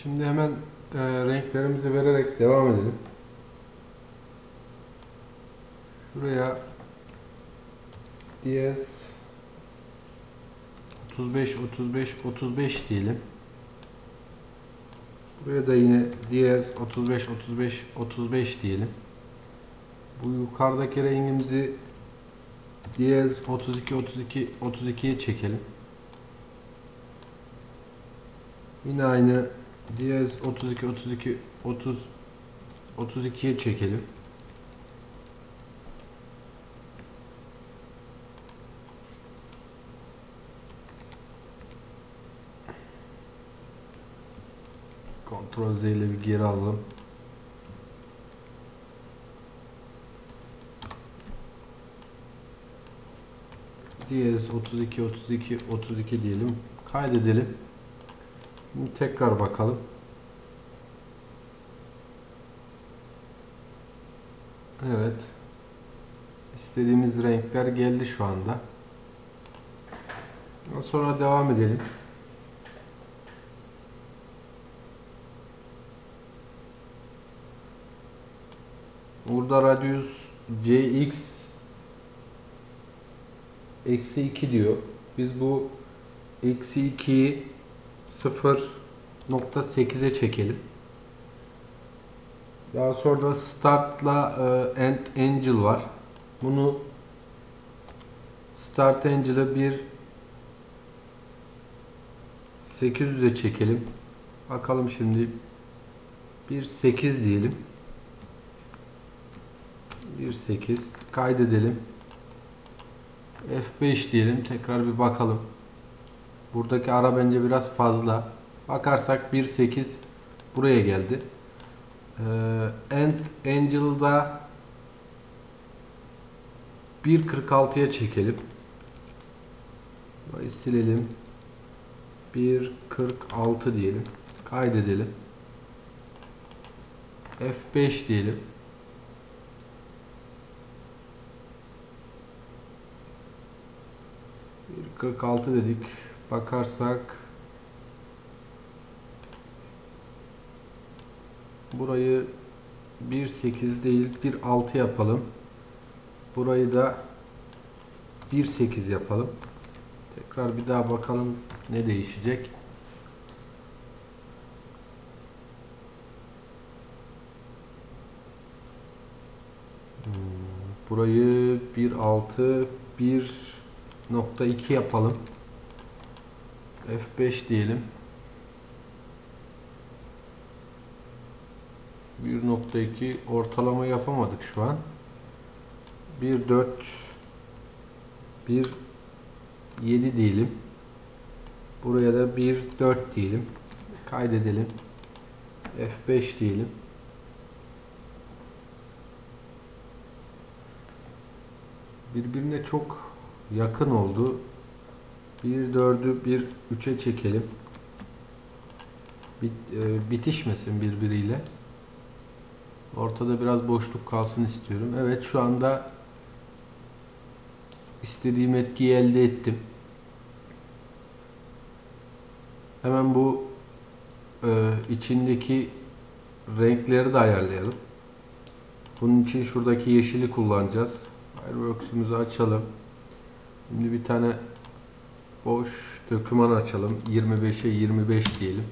Şimdi hemen renklerimizi vererek devam edelim. Şuraya diyez 35 35 35 diyelim. Buraya da yine diyez 35 35 35 diyelim. Bu yukarıdaki rengimizi diyez 32 32 32'ye çekelim. Yine aynı diyez 32 32 30 32'ye çekelim. Ctrl Z ile bir geri alalım. Diyez 32 32 32 diyelim. Kaydedelim. Şimdi tekrar bakalım. Evet. İstediğimiz renkler geldi şu anda. Daha sonra devam edelim. Burada radius cx eksi 2 diyor. Biz bu eksi 2'yi 0.8'e çekelim. Daha sonra da start'la end angle var. Bunu start angle'ı 1.800'e çekelim. Bakalım şimdi 1.8 diyelim. 1.8 kaydedelim. F5 diyelim. Tekrar bir bakalım. Buradaki ara bence biraz fazla. Bakarsak 1.8 buraya geldi. End Angel'da 1.46'ya çekelim. Burayı silelim. 1.46 diyelim. Kaydedelim. F5 diyelim. ...1.46 dedik. Bakarsak... Burayı 1.8 değil 1.6 yapalım. Burayı da 1.8 yapalım. Tekrar bir daha bakalım ne değişecek. Burayı 1.6 1.2 yapalım. F5 diyelim. 1.2 ortalama yapamadık şu an. 1.4 1.7 diyelim. Buraya da 1.4 diyelim. Kaydedelim. F5 diyelim. Birbirine çok yakın oldu. 1.4'ü 1.3'e çekelim. Bitişmesin birbiriyle. Ortada biraz boşluk kalsın istiyorum. Evet, şu anda istediğim etkiyi elde ettim. Hemen bu içindeki renkleri de ayarlayalım. Bunun için şuradaki yeşili kullanacağız. Fireworks'ümüzü açalım. Şimdi bir tane boş doküman açalım. 25'e 25 diyelim.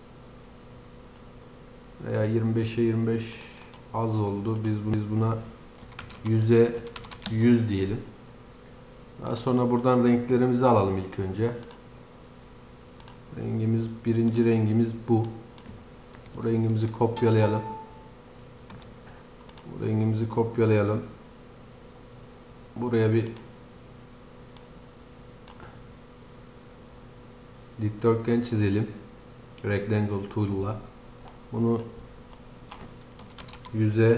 Veya 25'e 25 az oldu. Biz buna 100'e 100 diyelim. Daha sonra buradan renklerimizi alalım ilk önce. Birinci rengimiz bu. Bu rengimizi kopyalayalım. Bu rengimizi kopyalayalım. Buraya bir dikdörtgen çizelim. Rectangle tool'la. Bunu 100'e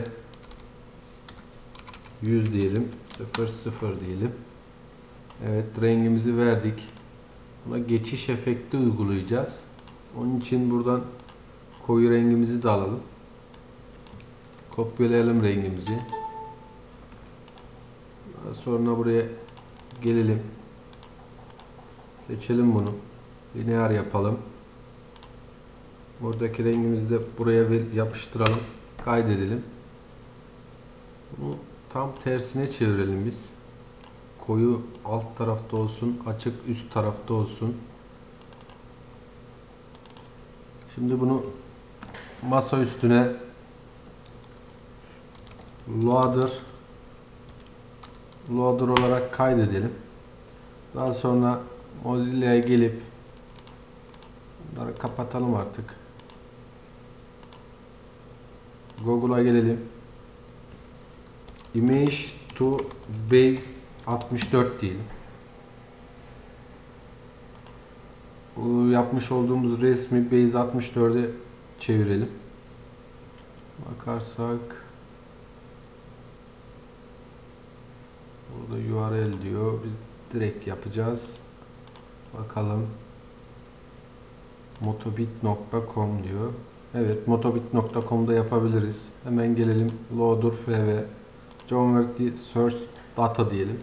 100 diyelim. 0 0 diyelim. Evet, rengimizi verdik. Buna geçiş efekti uygulayacağız. Onun için buradan koyu rengimizi de alalım. Kopyalayalım rengimizi. Daha sonra buraya gelelim. Seçelim bunu. Lineer yapalım. Buradaki rengimizi de buraya yapıştıralım. Kaydedelim. Bunu tam tersine çevirelim biz. Koyu alt tarafta olsun, açık üst tarafta olsun. Şimdi bunu masa üstüne loader olarak kaydedelim. Daha sonra Mozilla'ya gelip bunları kapatalım artık. Google'a gelelim. Image to base 64 diyelim. Bu yapmış olduğumuz resmi base 64'e çevirelim. Bakarsak burada URL diyor. Biz direkt yapacağız. Bakalım. motobit.com diyor. Evet, motobit.com'da yapabiliriz. Hemen gelelim. Loader fv convert source data diyelim.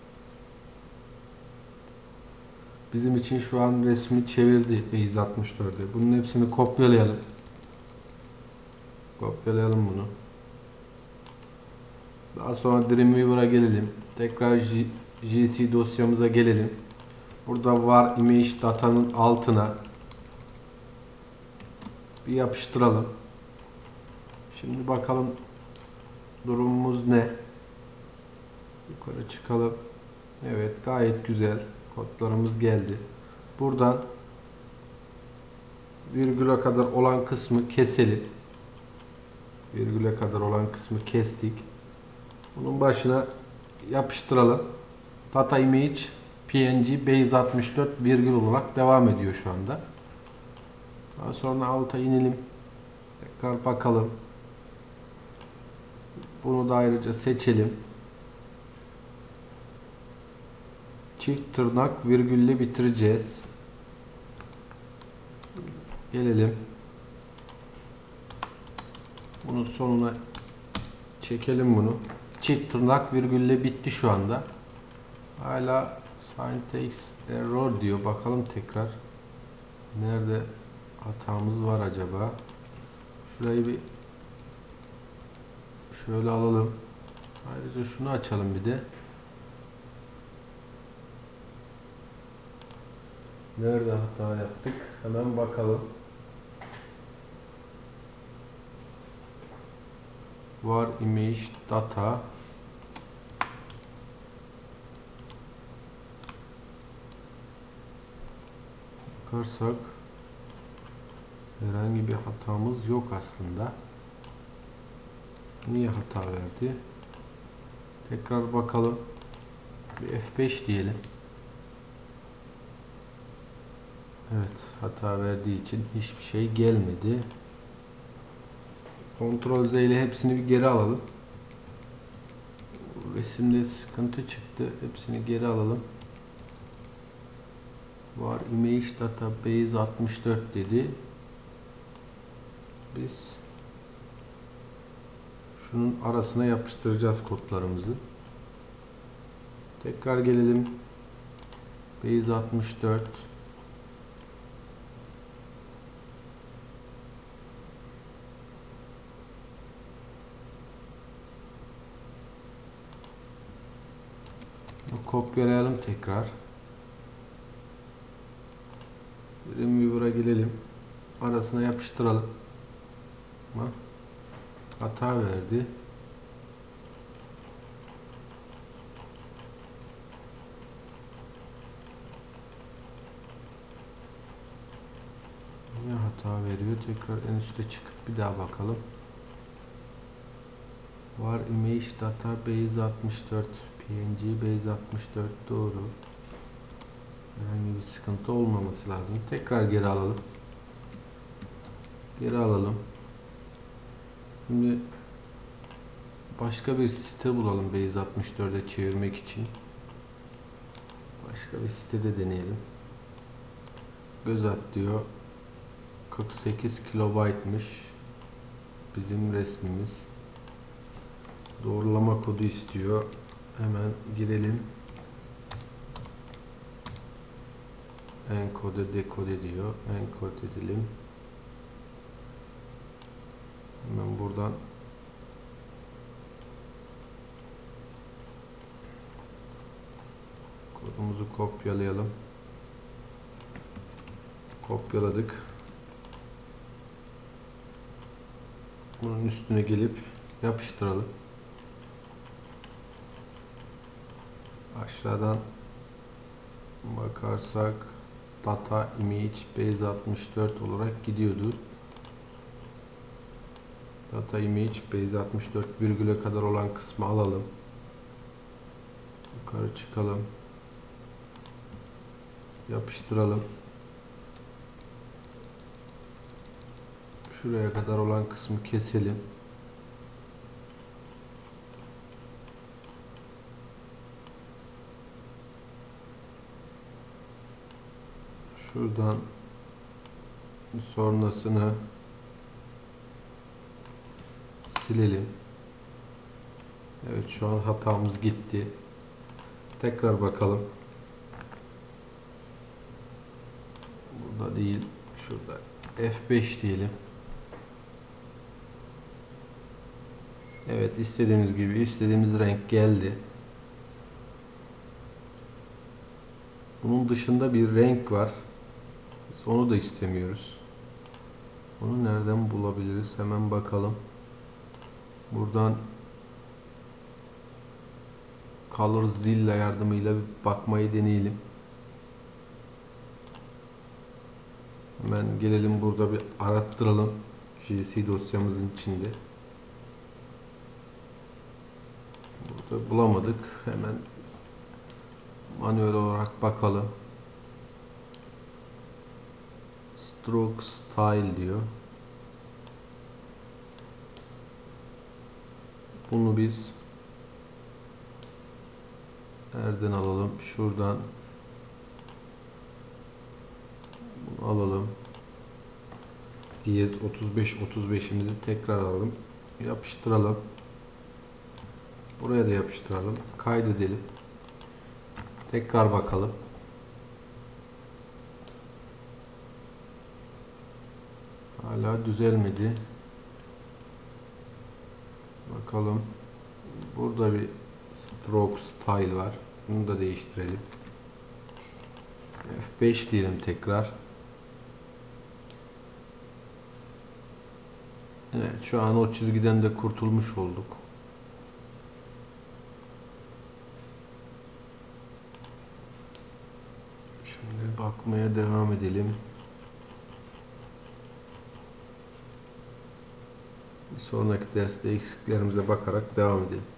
Bizim için şu an resmi çevirdi base 64'e. Bunun hepsini kopyalayalım. Kopyalayalım bunu. Daha sonra Dreamweaver'a gelelim. Tekrar GC dosyamıza gelelim. Burada var image datanın altına bir yapıştıralım. Şimdi bakalım durumumuz ne? Yukarı çıkalım. Evet, gayet güzel. Kodlarımız geldi. Buradan virgüle kadar olan kısmı keselim. Virgüle kadar olan kısmı kestik. Bunun başına yapıştıralım. Data image png base 64 virgül olarak devam ediyor şu anda. Daha sonra alta inelim. Tekrar bakalım. Bunu da ayrıca seçelim. Çift tırnak virgülle bitireceğiz. Gelelim. Bunun sonuna çekelim bunu. Çift tırnak virgülle bitti şu anda. Hala syntax error diyor. Bakalım tekrar. Nerede hatamız var acaba? Şurayı bir şöyle alalım. Ayrıca şunu açalım bir de. Nerede hata yaptık? Hemen bakalım. Var image data. Bakarsak herhangi bir hatamız yok aslında. Niye hata verdi? Tekrar bakalım. Bir F5 diyelim. Evet, hata verdiği için hiçbir şey gelmedi. Ctrl Z ile hepsini bir geri alalım. Resimde sıkıntı çıktı. Hepsini geri alalım. Var image data base 64 dedi. Biz şunun arasına yapıştıracağız kodlarımızı. Tekrar gelelim. Base 64. Kopyalayalım tekrar. Dreamweaver'a gelelim. Arasına yapıştıralım. Hata verdi. Niye hata veriyor? Tekrar en üste çıkıp bir daha bakalım. Var image data base 64 png base 64 doğru. Herhangi bir sıkıntı olmaması lazım. Tekrar geri alalım. Geri alalım. Şimdi başka bir site bulalım base 64'e çevirmek için. Başka bir sitede deneyelim. Göz at diyor. 48 kilobaytmış bizim resmimiz. Doğrulama kodu istiyor. Hemen girelim. Encode dekode diyor. Encode edelim. Hemen buradan kodumuzu kopyalayalım. Kopyaladık. Bunun üstüne gelip yapıştıralım. Aşağıdan bakarsak data image base 64 olarak gidiyordu. Data image base 64 virgüle kadar olan kısmı alalım. Yukarı çıkalım. Yapıştıralım. Şuraya kadar olan kısmı keselim. Şuradan sonrasını silelim. Evet, şu an hatamız gitti. Tekrar bakalım. Burada değil. Şurada F5 diyelim. Evet, istediğimiz gibi istediğimiz renk geldi. Bunun dışında bir renk var. Biz onu da istemiyoruz. Onu nereden bulabiliriz? Hemen bakalım. Buradan ColourZilla yardımıyla bir bakmayı deneyelim. Hemen gelelim, burada bir arattıralım. JC dosyamızın içinde. Burada bulamadık. Hemen manuel olarak bakalım. Stroke Style diyor. Bunu biz nereden alalım? Şuradan bunu alalım. Diyez 35'imizi tekrar alalım. Yapıştıralım. Buraya da yapıştıralım. Kaydedelim. Tekrar bakalım. Hala düzelmedi. Bakalım. Burada bir stroke style var. Bunu da değiştirelim. F5 diyelim tekrar. Evet, şu an o çizgiden de kurtulmuş olduk. Şimdi bakmaya devam edelim. Bir sonraki derste eksiklerimize bakarak devam edelim.